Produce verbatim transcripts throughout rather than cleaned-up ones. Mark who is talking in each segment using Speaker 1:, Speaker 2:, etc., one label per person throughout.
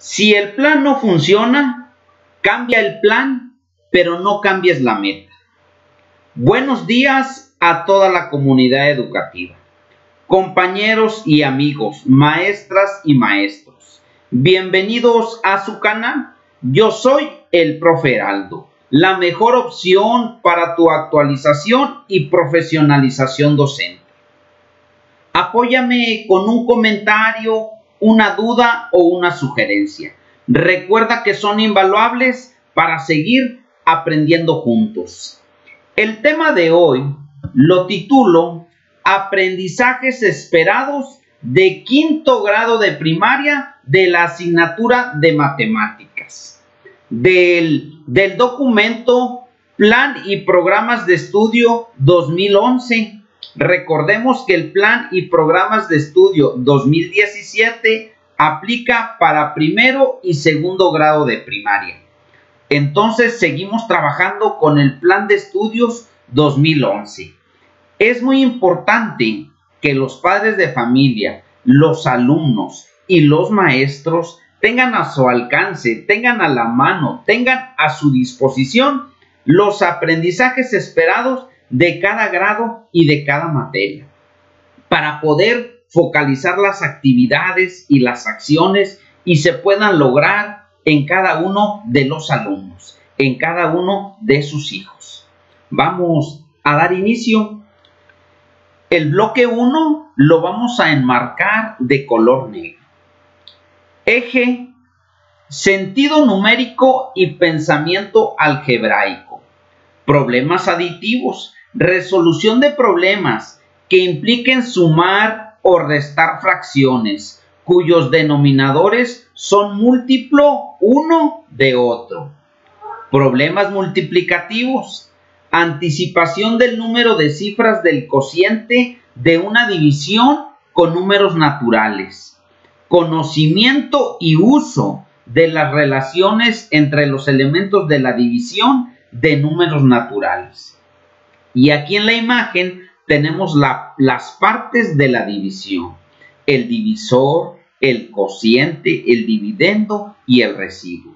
Speaker 1: Si el plan no funciona, cambia el plan, pero no cambies la meta. Buenos días a toda la comunidad educativa, compañeros y amigos, maestras y maestros. Bienvenidos a su canal. Yo soy el profe Heraldo, la mejor opción para tu actualización y profesionalización docente. Apóyame con un comentario, una duda o una sugerencia. Recuerda que son invaluables para seguir aprendiendo juntos. El tema de hoy lo titulo Aprendizajes esperados de quinto grado de primaria de la asignatura de matemáticas. Del, del documento Plan y Programas de Estudio dos mil once. Recordemos que el Plan y Programas de Estudio dos mil diecisiete aplica para primero y segundo grado de primaria. Entonces seguimos trabajando con el Plan de Estudios dos mil once. Es muy importante que los padres de familia, los alumnos y los maestros tengan a su alcance, tengan a la mano, tengan a su disposición los aprendizajes esperados de cada grado y de cada materia, para poder focalizar las actividades y las acciones y se puedan lograr en cada uno de los alumnos, en cada uno de sus hijos. Vamos a dar inicio. El bloque uno lo vamos a enmarcar de color negro. Eje, sentido numérico y pensamiento algebraico. Problemas aditivos. Resolución de problemas que impliquen sumar o restar fracciones cuyos denominadores son múltiplo uno de otro. Problemas multiplicativos. Anticipación del número de cifras del cociente de una división con números naturales. Conocimiento y uso de las relaciones entre los elementos de la división de números naturales. Y aquí en la imagen tenemos la, las partes de la división. El divisor, el cociente, el dividendo y el residuo.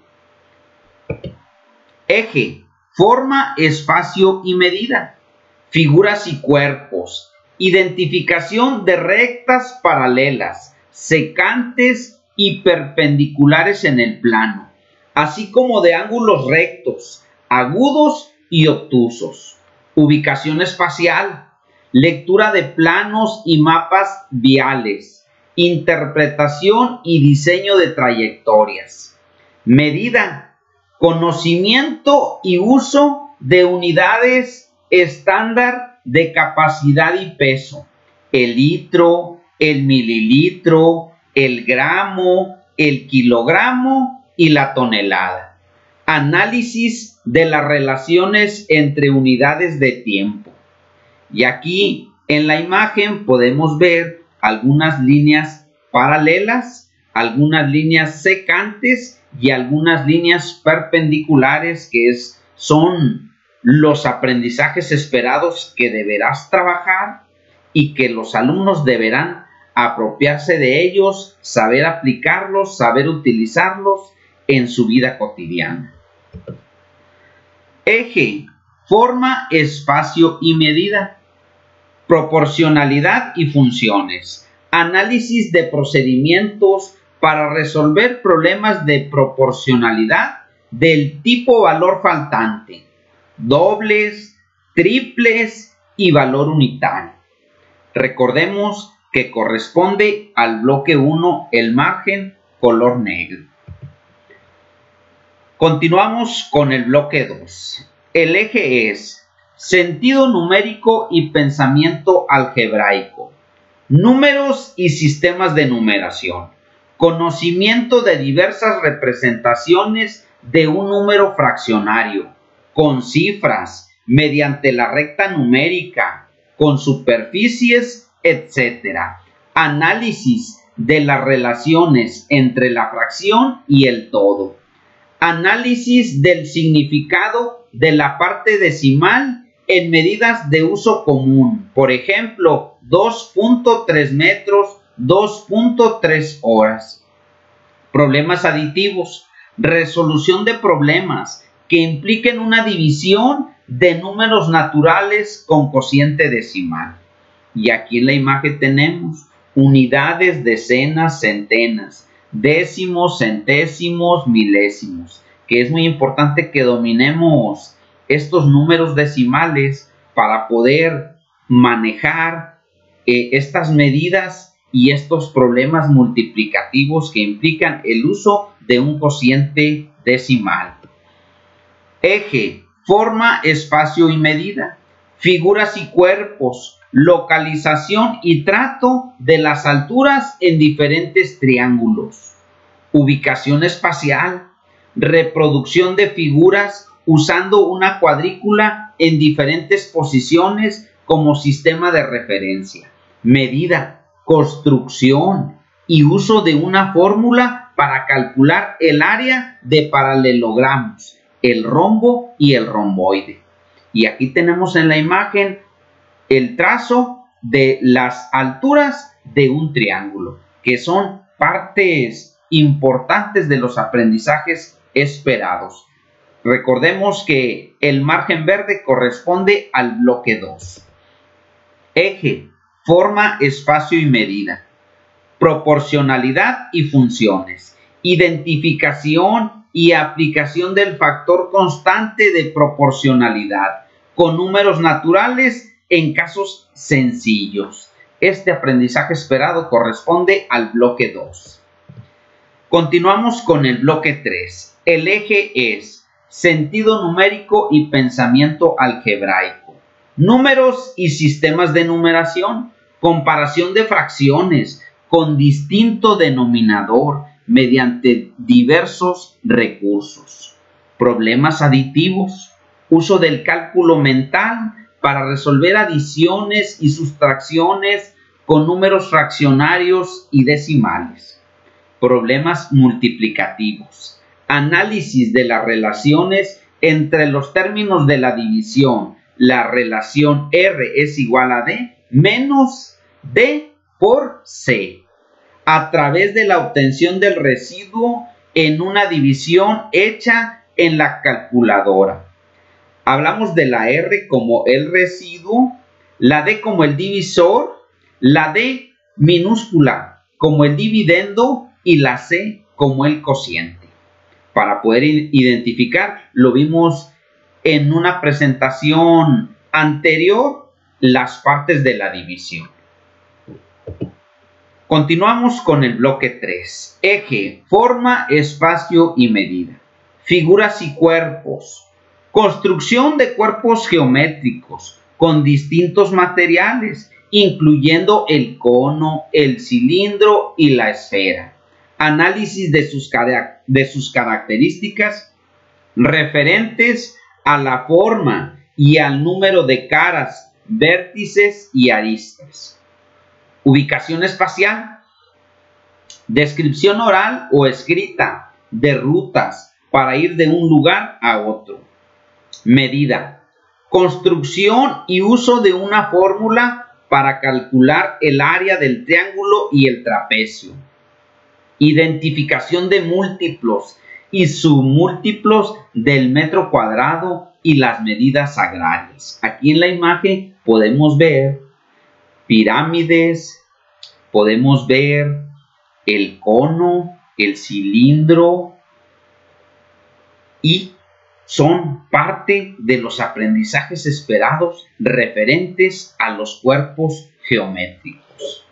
Speaker 1: Eje, forma, espacio y medida. Figuras y cuerpos. Identificación de rectas paralelas, secantes y perpendiculares en el plano, así como de ángulos rectos, agudos y obtusos. Ubicación espacial, lectura de planos y mapas viales, interpretación y diseño de trayectorias. Medida, conocimiento y uso de unidades estándar de capacidad y peso. El litro, el mililitro, el gramo, el kilogramo y la tonelada. Análisis de las relaciones entre unidades de tiempo. Y aquí en la imagen podemos ver algunas líneas paralelas, algunas líneas secantes y algunas líneas perpendiculares que es, son los aprendizajes esperados que deberás trabajar y que los alumnos deberán apropiarse de ellos, saber aplicarlos, saber utilizarlos en su vida cotidiana. Eje, forma, espacio y medida. Proporcionalidad y funciones. Análisis de procedimientos para resolver problemas de proporcionalidad del tipo valor faltante, dobles, triples y valor unitario. Recordemos que corresponde al bloque uno el margen color negro. Continuamos con el bloque dos. El eje es sentido numérico y pensamiento algebraico. Números y sistemas de numeración. Conocimiento de diversas representaciones de un número fraccionario, con cifras, mediante la recta numérica, con superficies, etcétera. Análisis de las relaciones entre la fracción y el todo. Análisis del significado de la parte decimal en medidas de uso común. Por ejemplo, dos punto tres metros, dos punto tres horas. Problemas aditivos, resolución de problemas que impliquen una división de números naturales con cociente decimal. Y aquí en la imagen tenemos unidades, decenas, centenas, décimos, centésimos, milésimos, que es muy importante que dominemos estos números decimales para poder manejar eh, estas medidas y estos problemas multiplicativos que implican el uso de un cociente decimal. Eje, forma, espacio y medida. Figuras y cuerpos, localización y trato de las alturas en diferentes triángulos. Ubicación espacial, reproducción de figuras usando una cuadrícula en diferentes posiciones como sistema de referencia. Medida, construcción y uso de una fórmula para calcular el área de paralelogramos, el rombo y el romboide. Y aquí tenemos en la imagen el trazo de las alturas de un triángulo, que son partes importantes de los aprendizajes esperados. Recordemos que el margen verde corresponde al bloque dos. Eje, forma, espacio y medida. Proporcionalidad y funciones. Identificación y aplicación del factor constante de proporcionalidad con números naturales en casos sencillos. Este aprendizaje esperado corresponde al bloque dos. Continuamos con el bloque tres. El eje es sentido numérico y pensamiento algebraico. Números y sistemas de numeración. Comparación de fracciones con distinto denominador mediante diversos recursos. Problemas aditivos. Uso del cálculo mental para resolver adiciones y sustracciones con números fraccionarios y decimales. Problemas multiplicativos. Análisis de las relaciones entre los términos de la división. La relación R es igual a D menos D por C, a través de la obtención del residuo en una división hecha en la calculadora. Hablamos de la R como el residuo, la D como el divisor, la D minúscula como el dividendo y la C como el cociente. Para poder identificar, lo vimos en una presentación anterior, las partes de la división. Continuamos con el bloque tres. Eje, forma, espacio y medida. Figuras y cuerpos. Construcción de cuerpos geométricos con distintos materiales, incluyendo el cono, el cilindro y la esfera. Análisis de sus, de sus características referentes a la forma y al número de caras, vértices y aristas. Ubicación espacial. Descripción oral o escrita de rutas para ir de un lugar a otro. Medida. Construcción y uso de una fórmula para calcular el área del triángulo y el trapecio. Identificación de múltiplos y submúltiplos del metro cuadrado y las medidas agrarias. Aquí en la imagen podemos ver pirámides, podemos ver el cono, el cilindro, y son parte de los aprendizajes esperados referentes a los cuerpos geométricos.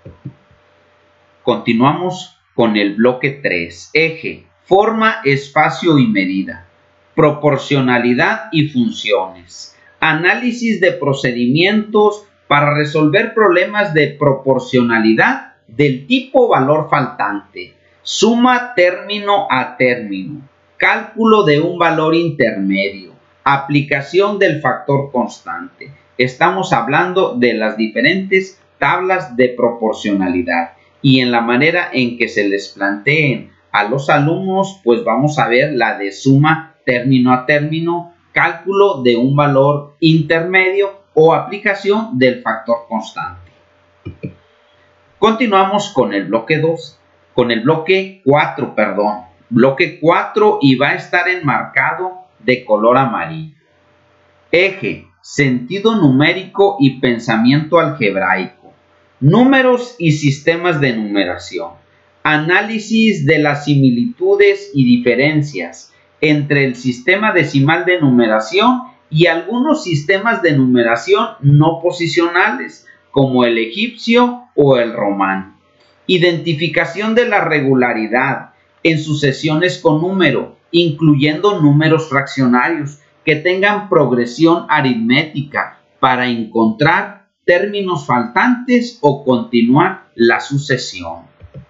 Speaker 1: Continuamos con el bloque tres. Eje, forma, espacio y medida. Proporcionalidad y funciones. Análisis de procedimientos para resolver problemas de proporcionalidad del tipo valor faltante. Suma término a término. Cálculo de un valor intermedio. Aplicación del factor constante. Estamos hablando de las diferentes tablas de proporcionalidad. Y en la manera en que se les planteen a los alumnos, pues vamos a ver la de suma término a término, cálculo de un valor intermedio o aplicación del factor constante. Continuamos con el bloque dos. con el bloque cuatro, perdón, bloque cuatro, y va a estar enmarcado de color amarillo. Eje, sentido numérico y pensamiento algebraico. Números y sistemas de numeración. Análisis de las similitudes y diferencias entre el sistema decimal de numeración y algunos sistemas de numeración no posicionales, como el egipcio o el romano. Identificación de la regularidad en sucesiones con número, incluyendo números fraccionarios que tengan progresión aritmética para encontrar términos faltantes o continuar la sucesión.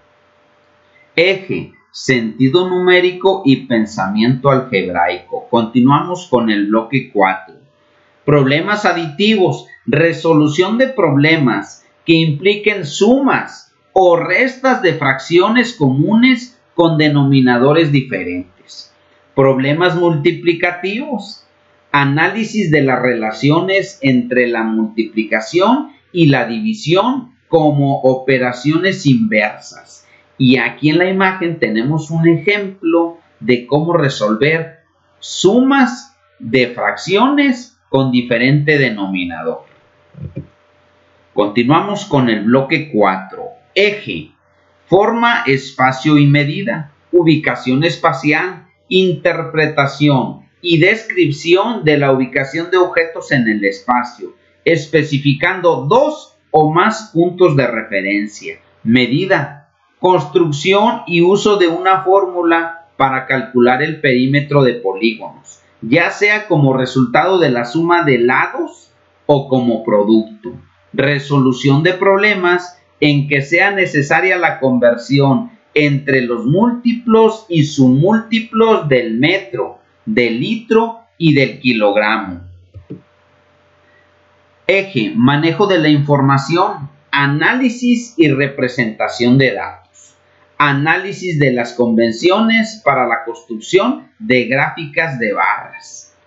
Speaker 1: Eje, sentido numérico y pensamiento algebraico. Continuamos con el bloque cuatro. Problemas aditivos, resolución de problemas que impliquen sumas o restas de fracciones comunes con denominadores diferentes. Problemas multiplicativos, análisis de las relaciones entre la multiplicación y la división como operaciones inversas. Y aquí en la imagen tenemos un ejemplo de cómo resolver sumas de fracciones con diferente denominador. Continuamos con el bloque cuatro. Eje, forma, espacio y medida, ubicación espacial, interpretación y descripción de la ubicación de objetos en el espacio, especificando dos o más puntos de referencia. Medida, construcción y uso de una fórmula para calcular el perímetro de polígonos, ya sea como resultado de la suma de lados o como producto. Resolución de problemas en que sea necesaria la conversión entre los múltiplos y submúltiplos del metro, del litro y del kilogramo. Eje, manejo de la información, análisis y representación de datos. Análisis de las convenciones para la construcción de gráficas de barras.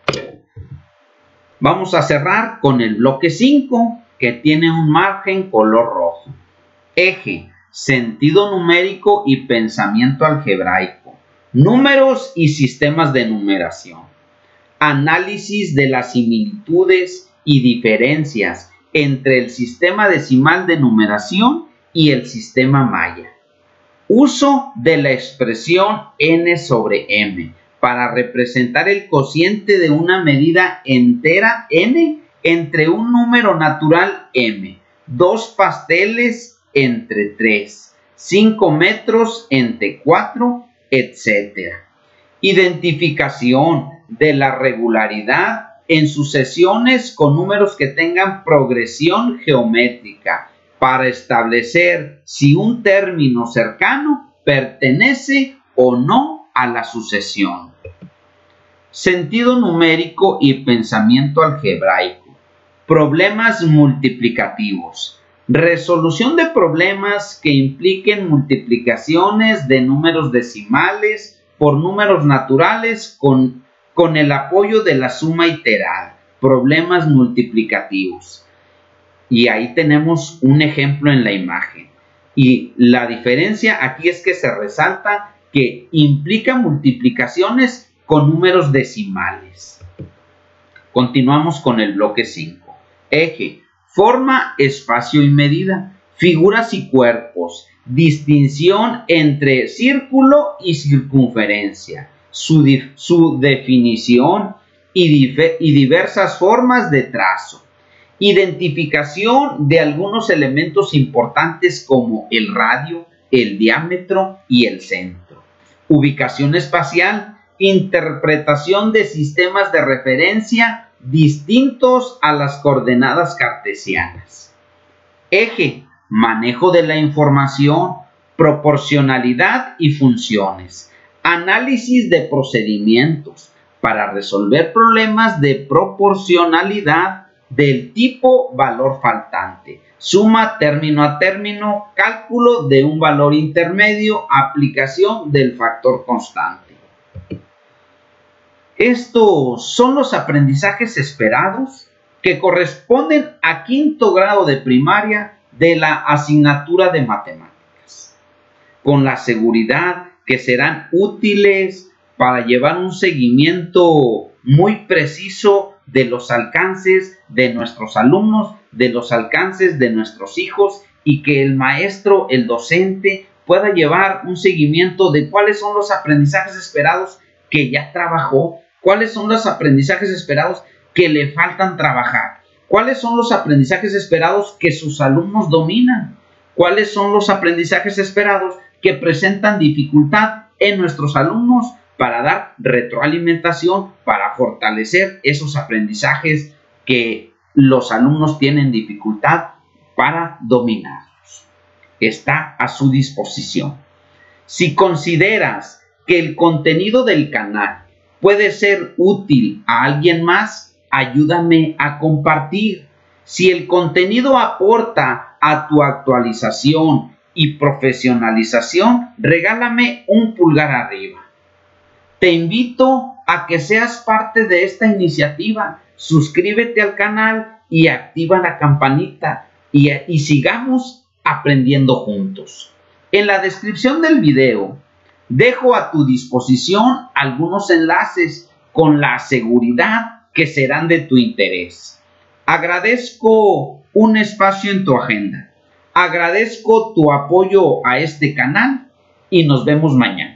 Speaker 1: Vamos a cerrar con el bloque cinco, que tiene un margen color rojo. Eje, sentido numérico y pensamiento algebraico. Números y sistemas de numeración. Análisis de las similitudes y diferencias entre el sistema decimal de numeración y el sistema maya. Uso de la expresión n sobre m para representar el cociente de una medida entera n entre un número natural m, dos pasteles entre tres, cinco metros entre cuatro, etcétera. Identificación de la regularidad en sucesiones con números que tengan progresión geométrica, para establecer si un término cercano pertenece o no a la sucesión. Sentido numérico y pensamiento algebraico. Problemas multiplicativos. Resolución de problemas que impliquen multiplicaciones de números decimales por números naturales con, con el apoyo de la suma iterada. Problemas multiplicativos. Y ahí tenemos un ejemplo en la imagen. Y la diferencia aquí es que se resalta que implica multiplicaciones con números decimales. Continuamos con el bloque cinco. Eje, forma, espacio y medida, figuras y cuerpos, distinción entre círculo y circunferencia, su, su definición y, y diversas formas de trazo. Identificación de algunos elementos importantes como el radio, el diámetro y el centro. Ubicación espacial, interpretación de sistemas de referencia distintos a las coordenadas cartesianas. Eje, manejo de la información, proporcionalidad y funciones. Análisis de procedimientos para resolver problemas de proporcionalidad del tipo valor faltante, suma término a término, cálculo de un valor intermedio, aplicación del factor constante. Estos son los aprendizajes esperados que corresponden a quinto grado de primaria de la asignatura de matemáticas. con la seguridad que serán útiles para llevar un seguimiento muy preciso de los alcances de nuestros alumnos, de los alcances de nuestros hijos, y que el maestro, el docente, pueda llevar un seguimiento de cuáles son los aprendizajes esperados que ya trabajó, cuáles son los aprendizajes esperados que le faltan trabajar, cuáles son los aprendizajes esperados que sus alumnos dominan, cuáles son los aprendizajes esperados que presentan dificultad en nuestros alumnos, para dar retroalimentación, para fortalecer esos aprendizajes que los alumnos tienen dificultad para dominarlos. Está a su disposición. Si consideras que el contenido del canal puede ser útil a alguien más, ayúdame a compartir. Si el contenido aporta a tu actualización y profesionalización, regálame un pulgar arriba. Te invito a que seas parte de esta iniciativa. Suscríbete al canal y activa la campanita y, y sigamos aprendiendo juntos. En la descripción del video dejo a tu disposición algunos enlaces con la seguridad que serán de tu interés. Agradezco un espacio en tu agenda. Agradezco tu apoyo a este canal y nos vemos mañana.